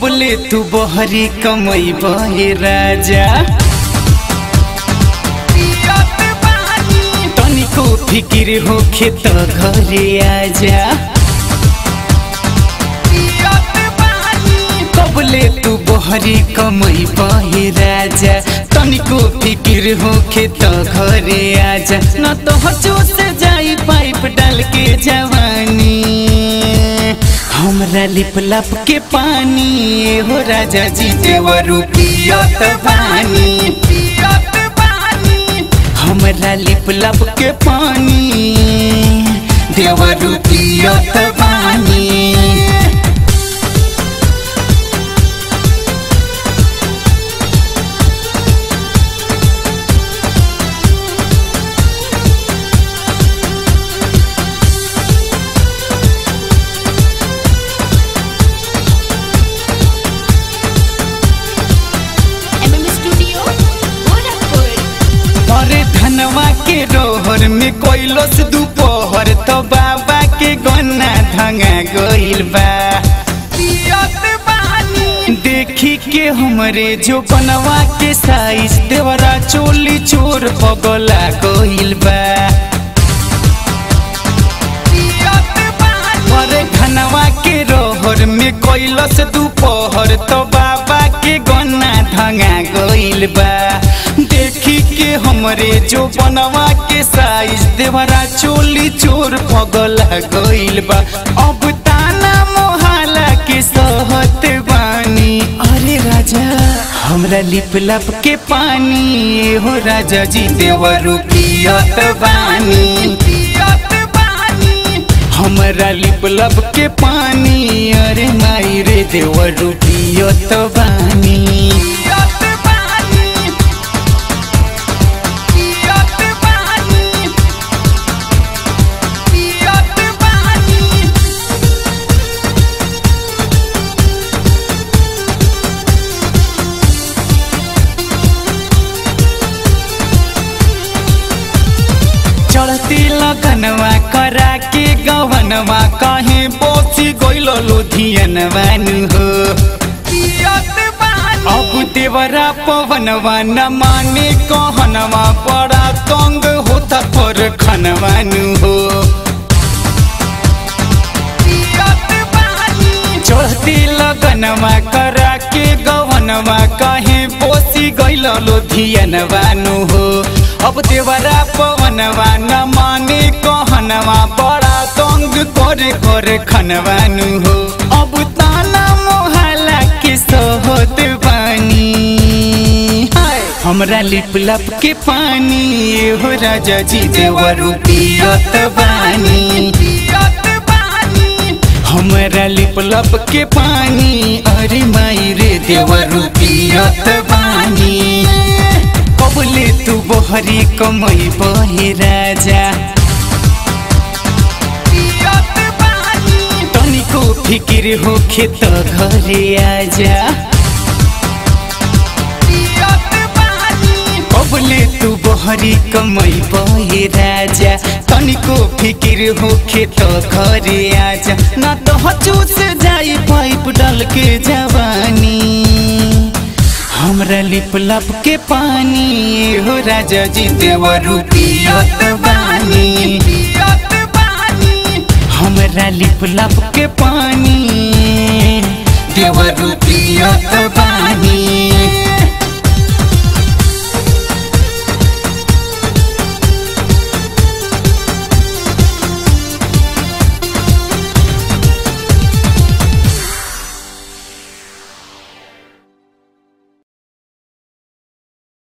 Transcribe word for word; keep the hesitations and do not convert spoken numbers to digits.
कबले तू बहरी कमई बहे राजा तनिको फिकिर होखे त घरे आजा कबले तू बहरी कमई बहे राजा तनिको फिकिर होखे त घरे आजा न तो हचो से जाई पाइप डाल के जवानी हमरा लिप लप के पानी हो राजा जी देवरू पियत पानी पियत पानी हमरा लिप लप के पानी देवरू पियत पानी धनवा के रोहर में कोइलस दोपहर तो बाबा के गन्ना धंगा गइल बा देखी के हमरे जो बनवा के साइज देवरा चोली चोर पगला गइल बा अरे धनवा के रोहर में कोइलस दोपहर तो बाबा के गन्ना धंगा गइल बा देखी के हमरे जो बनवा के साइज देवरा चोली चोर पगला गइल बा अब ताना मोहल्ला के सहत बानी अरे राजा हमरा लिप लप के पानी हो राजा जी देवरू पियत बानी पियत बानी हमरा लिप लप के पानी अरे माई रे देवरू पियत बानी चढ़ती लगनवा करा के गवनवा कहे बोसी गइल लुधियनवा हो अब देवरा पवनवा न माने कहनवा बड़ा तंग होता पर खनवा हो चढ़ती लगनवा करा के गवनवा कहे बोसी गइल लुधियनवा हो अब देवरा पवनवा न माने कहनवा बड़ा तंग करे करे खनवानु हो अब ताना मोहल्ला के सहत बानी हमरा लिप लप के पानी हो राजा जी देवरू पियत बानी पियत बानी हमरा लिप लप के पानी अरे माई रे देवरू पियत बानी कबले तू बहरी कमई बहे राजा तनिको फिकिर होखे त घरे आजा कबले तू बहरी कमई बहे राजा तनिको फिकिर होखे त घरे आजा न तो हचू से जाई पाइप डाल के जवानी हमरा लिप लप के पानी हो राजा जी देवरू पियत बानी पियत बानी हमरा लिप लप के पानी